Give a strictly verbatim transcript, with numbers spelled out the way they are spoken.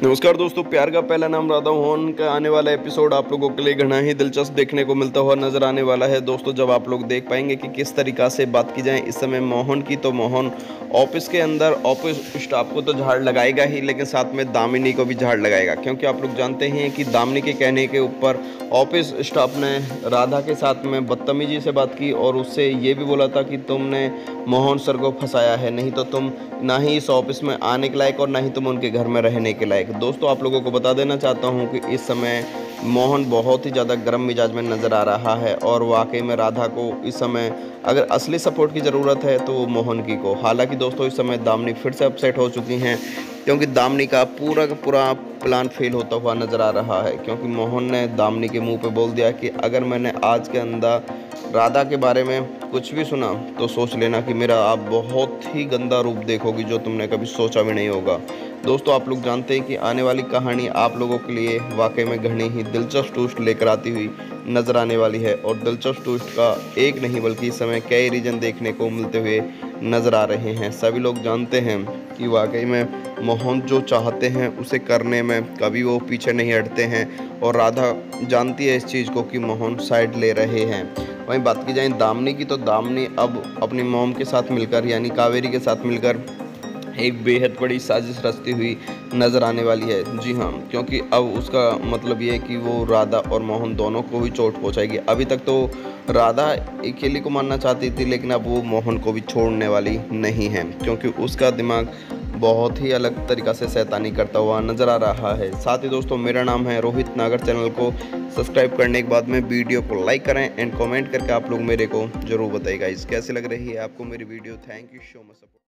नमस्कार दोस्तों, प्यार का पहला नाम राधा मोहन का आने वाला एपिसोड आप लोगों के लिए घना ही दिलचस्प देखने को मिलता हुआ नजर आने वाला है। दोस्तों, जब आप लोग देख पाएंगे कि किस तरीक़ा से बात की जाए इस समय मोहन की, तो मोहन ऑफिस के अंदर ऑफिस स्टाफ को तो झाड़ लगाएगा ही, लेकिन साथ में दामिनी को भी झाड़ लगाएगा। क्योंकि आप लोग जानते हैं कि दामिनी के कहने के ऊपर ऑफिस स्टाफ ने राधा के साथ में बदतमीजी से बात की और उससे ये भी बोला था कि तुमने मोहन सर को फंसाया है, नहीं तो तुम ना ही इस ऑफिस में आने के लायक और ना ही तुम उनके घर में रहने के लायक। दोस्तों, आप लोगों को बता देना चाहता हूं कि इस समय मोहन बहुत ही ज़्यादा गर्म मिजाज में नज़र आ रहा है और वाकई में राधा को इस समय अगर असली सपोर्ट की ज़रूरत है तो वो मोहन की को। हालांकि दोस्तों, इस समय दामिनी फिर से अपसेट हो चुकी हैं क्योंकि दामिनी का पूरा का पूरा प्लान फेल होता हुआ नज़र आ रहा है। क्योंकि मोहन ने दामिनी के मुंह पे बोल दिया कि अगर मैंने आज के अंदर राधा के बारे में कुछ भी सुना तो सोच लेना कि मेरा आप बहुत ही गंदा रूप देखोगी जो तुमने कभी सोचा भी नहीं होगा। दोस्तों, आप लोग जानते हैं कि आने वाली कहानी आप लोगों के लिए वाकई में घनी ही दिलचस्प ट्विस्ट लेकर आती हुई नज़र आने वाली है और दिलचस्प ट्विस्ट का एक नहीं बल्कि इस समय कई रीजन देखने को मिलते हुए नज़र आ रहे हैं। सभी लोग जानते हैं कि वाकई में मोहन जो चाहते हैं उसे करने में कभी वो पीछे नहीं हटते हैं और राधा जानती है इस चीज़ को कि मोहन साइड ले रहे हैं। वहीं बात की जाए दामिनी की, तो दामिनी अब अपनी मॉम के साथ मिलकर यानी कावेरी के साथ मिलकर एक बेहद बड़ी साजिश रचती हुई नज़र आने वाली है। जी हाँ, क्योंकि अब उसका मतलब ये है कि वो राधा और मोहन दोनों को भी चोट पहुंचाएगी। अभी तक तो राधा अकेली को मारना चाहती थी, लेकिन अब वो मोहन को भी छोड़ने वाली नहीं है क्योंकि उसका दिमाग बहुत ही अलग तरीक़ा से शैतानी करता हुआ नज़र आ रहा है। साथ ही दोस्तों, मेरा नाम है रोहित नागर। चैनल को सब्सक्राइब करने के बाद में वीडियो को लाइक करें एंड कमेंट करके आप लोग मेरे को ज़रूर बताइएगा इस कैसे लग रही है आपको मेरी video. Thank you so much.